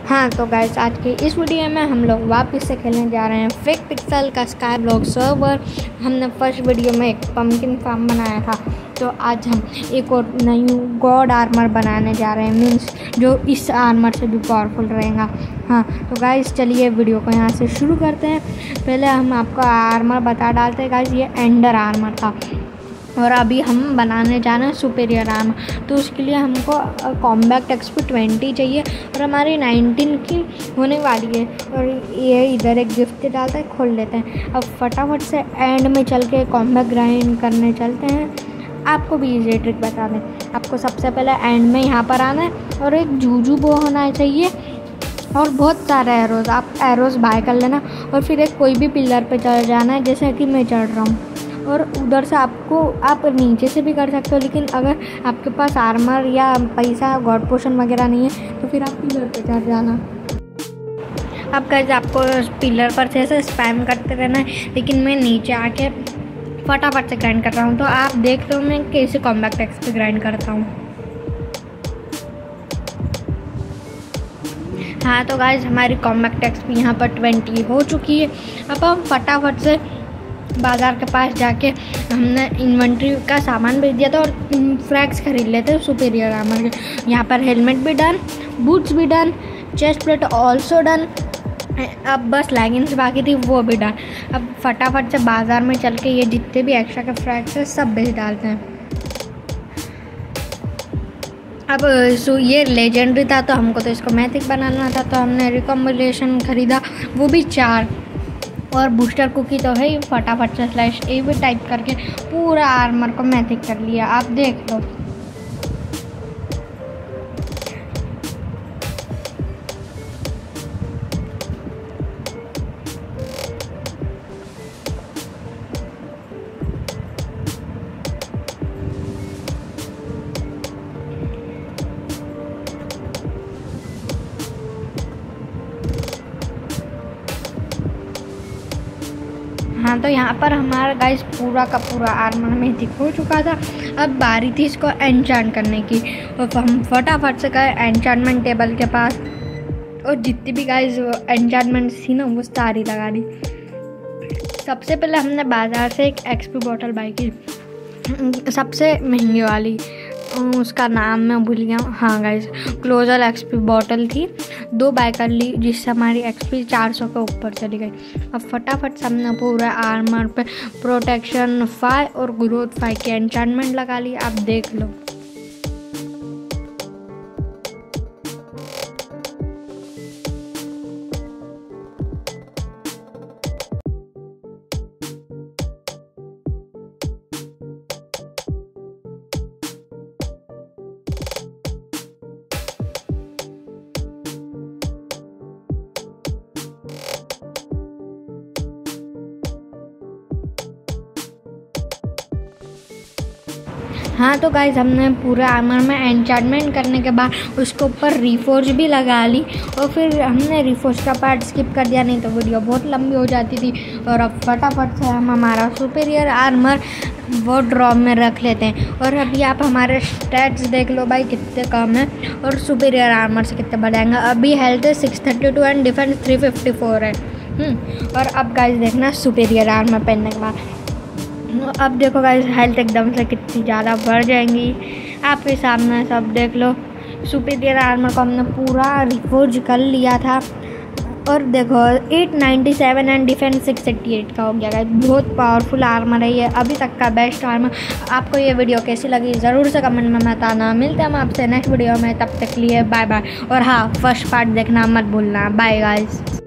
हाँ तो गाइस, आज के इस वीडियो में हम लोग वापस से खेलने जा रहे हैं फेक पिक्सल का स्काई ब्लॉक सर्वर। हमने फर्स्ट वीडियो में एक पम्पकिन फार्म बनाया था, तो आज हम एक और नई गॉड आर्मर बनाने जा रहे हैं, मीन्स जो इस आर्मर से भी पावरफुल रहेगा। हाँ तो गाइस, चलिए वीडियो को यहाँ से शुरू करते हैं। पहले हम आपको आर्मर बता डालते हैं गाइस, ये एंडर आर्मर था और अभी हम बनाने जाना है सुपीरियर आर्मर। तो उसके लिए हमको कॉम्बैक्ट एक्सपी 20 चाहिए और हमारी 19 की होने वाली है। और ये इधर एक गिफ्ट डालता है, खोल लेते हैं। अब फटाफट से एंड में चल के कॉम्बैक्ट ग्राइंड करने चलते हैं। आपको भी ये ट्रिक बता दें, आपको सबसे पहले एंड में यहाँ पर आना है और एक जूजू बो होना चाहिए और बहुत सारे एरोज़, आप एरोज़ बाय कर लेना और फिर एक कोई भी पिलर पे चढ़ जाना है, जैसे कि मैं चढ़ रहा हूँ। और उधर से आप नीचे से भी कर सकते हो, लेकिन अगर आपके पास आर्मर या पैसा गॉड पोशन वगैरह नहीं है तो फिर आप पिलर पे चढ़ जाना। अब गाइस, आपको पिलर पर से ऐसे स्पैम करते रहना है, लेकिन मैं नीचे आके फटाफट से ग्राइंड कर रहा हूँ। तो आप देख लो मैं कैसे कॉम्बैक्ट एक्सपी ग्राइंड करता हूँ। हाँ तो गाइस, हमारी कॉम्बैक्ट एक्सपी यहाँ पर 20 हो चुकी है। अब हम फटाफट से बाज़ार के पास जाके हमने इन्वेंट्री का सामान भेज दिया था और फ्रैग्स खरीद लेते हैं सुपीरियर आर्मर के। यहाँ पर हेलमेट भी डन, बूट्स भी done, chest plate also done. अब बस लेगिंग्स बाकी थी, वो भी डन। अब फटाफट से बाज़ार में चल के ये जितने भी एक्स्ट्रा के फ्रैग्स हैं सब भेज डालते हैं। अब ये लेजेंडरी था तो हमको तो इसको मैथिक बनाना था, तो हमने रिकॉम्बिनेशन ख़रीदा, वो भी 4। और बूस्टर कुकी तो है ही, फटाफट से स्लैश ए भी टाइप करके पूरा आर्मर को मैथिक कर लिया। आप देख लो। हाँ तो यहाँ पर हमारा गाइस पूरा का पूरा आर्मर मैथिक हो चुका था। अब बारी थी इसको एन्चांट करने की, और हम फटाफट से गए एन्चांटमेंट टेबल के पास और जितनी भी गाइस एन्चांटमेंट थी ना वो सारी लगा दी। सबसे पहले हमने बाज़ार से एक एक्सपी बॉटल बाई की, सबसे महंगी वाली, उसका नाम मैं भूल गया हूँ। हाँ गाइस, क्लोजर एक्सपी बॉटल थी, 2 बाय कर ली, जिससे हमारी एक्सपी 400 के ऊपर चली गई। अब फटाफट से हमने पूरा आर्मर पे प्रोटेक्शन 5 और ग्रोथ 5 के एन्चांटमेंट लगा ली। आप देख लो। हाँ तो गाइस, हमने पूरे आर्मर में एन्चांटमेंट करने के बाद उसके ऊपर रिफोर्ज भी लगा ली और फिर हमने रिफोर्ज का पार्ट स्किप कर दिया, नहीं तो वीडियो बहुत लंबी हो जाती थी। और अब फटाफट से हम हमारा सुपीरियर आर्मर वो ड्रॉप में रख लेते हैं। और अभी आप हमारे स्टैट्स देख लो भाई, कितने कम है और सुपीरियर आर्मर से कितने बढ़ाएंगे। अभी हेल्थ है 632 एंड डिफेंस 354 है। और अब गाइस देखना सुपीरियर आर्मर पहनने के बाद, अब देखो गाइस हेल्थ एकदम से कितनी ज़्यादा बढ़ जाएंगी। आपके सामने सब देख लो। सुपीरियर आर्मर को हमने पूरा रिफोर्ज कर लिया था और देखो 897 एंड डिफेंस 688 का हो गया गाइस। बहुत पावरफुल आर्मर है ये, अभी तक का बेस्ट आर्मर। आपको ये वीडियो कैसी लगी ज़रूर से कमेंट में बताना। मिलते हैं हम आपसे नेक्स्ट वीडियो में, तब तक लिए बाय बाय। और हाँ, फर्स्ट पार्ट देखना मत भूलना। Bye guys.